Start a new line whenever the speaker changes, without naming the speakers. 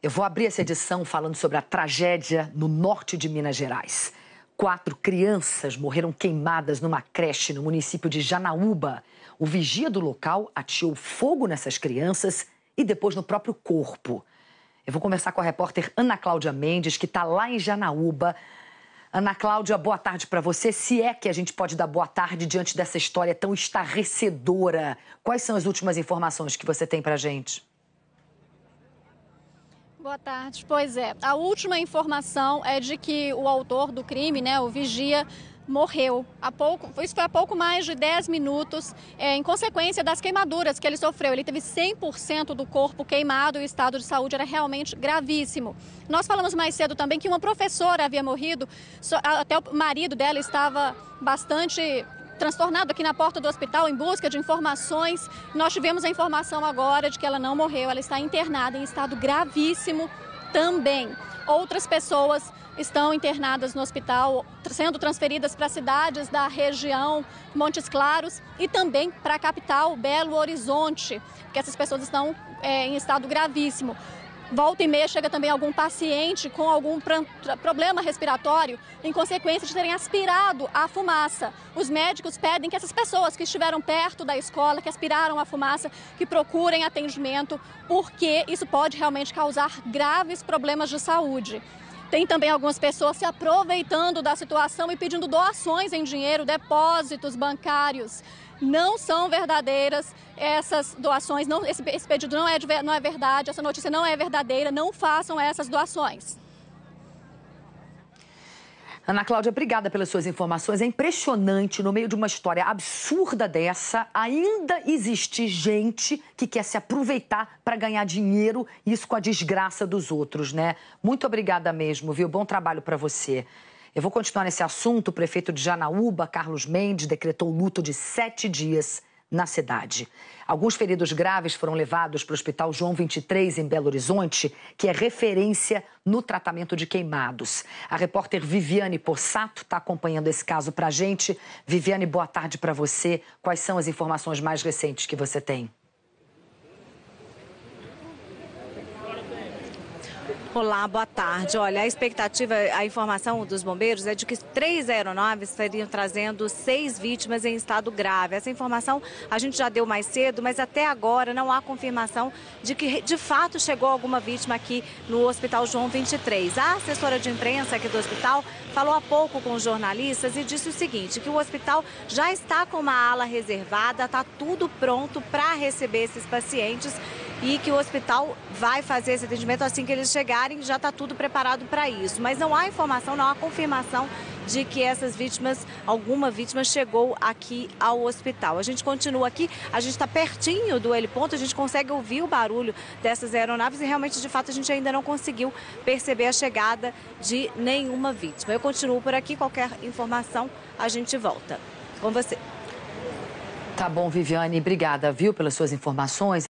Eu vou abrir essa edição falando sobre a tragédia no norte de Minas Gerais. 4 crianças morreram queimadas numa creche no município de Janaúba. O vigia do local ateou fogo nessas crianças e depois no próprio corpo. Eu vou conversar com a repórter Ana Cláudia Mendes, que está lá em Janaúba. Ana Cláudia, boa tarde para você. Se é que a gente pode dar boa tarde diante dessa história tão estarrecedora. Quais são as últimas informações que você tem para a gente?
Boa tarde. Pois é, a última informação é de que o autor do crime, o vigia, morreu. Isso foi há pouco mais de 10 minutos, em consequência das queimaduras que ele sofreu. Ele teve 100% do corpo queimado e o estado de saúde era realmente gravíssimo. Nós falamos mais cedo também que uma professora havia morrido, até o marido dela estava bastante transtornado aqui na porta do hospital em busca de informações. Nós tivemos a informação agora de que ela não morreu, ela está internada em estado gravíssimo também. Outras pessoas estão internadas no hospital, sendo transferidas para cidades da região, Montes Claros, e também para a capital, Belo Horizonte, porque essas pessoas estão em estado gravíssimo. Volta e meia chega também algum paciente com algum problema respiratório em consequência de terem aspirado a fumaça. Os médicos pedem que essas pessoas que estiveram perto da escola, que aspiraram a fumaça, que procurem atendimento, porque isso pode realmente causar graves problemas de saúde. Tem também algumas pessoas se aproveitando da situação e pedindo doações em dinheiro, depósitos bancários. Não são verdadeiras essas doações, esse pedido não é verdade, essa notícia não é verdadeira, não façam essas doações.
Ana Cláudia, obrigada pelas suas informações. É impressionante, no meio de uma história absurda dessa, ainda existe gente que quer se aproveitar para ganhar dinheiro, isso com a desgraça dos outros, né? Muito obrigada mesmo, viu? Bom trabalho para você. Eu vou continuar nesse assunto. O prefeito de Janaúba, Carlos Mendes, decretou luto de 7 dias na cidade. Alguns feridos graves foram levados para o Hospital João 23, em Belo Horizonte, que é referência no tratamento de queimados. A repórter Viviane Possato está acompanhando esse caso para a gente. Viviane, boa tarde para você. Quais são as informações mais recentes que você tem?
Olá, boa tarde. Olha, a expectativa, a informação dos bombeiros é de que 3 aeronaves estariam trazendo 6 vítimas em estado grave. Essa informação a gente já deu mais cedo, mas até agora não há confirmação de que de fato chegou alguma vítima aqui no Hospital João 23. A assessora de imprensa aqui do hospital falou há pouco com os jornalistas e disse o seguinte, que o hospital já está com uma ala reservada, está tudo pronto para receber esses pacientes e que o hospital vai fazer esse atendimento assim que eles chegarem, já está tudo preparado para isso. Mas não há informação, não há confirmação de que essas vítimas, alguma vítima chegou aqui ao hospital. A gente continua aqui, a gente está pertinho do heliponto, a gente consegue ouvir o barulho dessas aeronaves e realmente, de fato, a gente ainda não conseguiu perceber a chegada de nenhuma vítima. Eu continuo por aqui, qualquer informação a gente volta. Com você.
Tá bom, Viviane, obrigada, viu, pelas suas informações.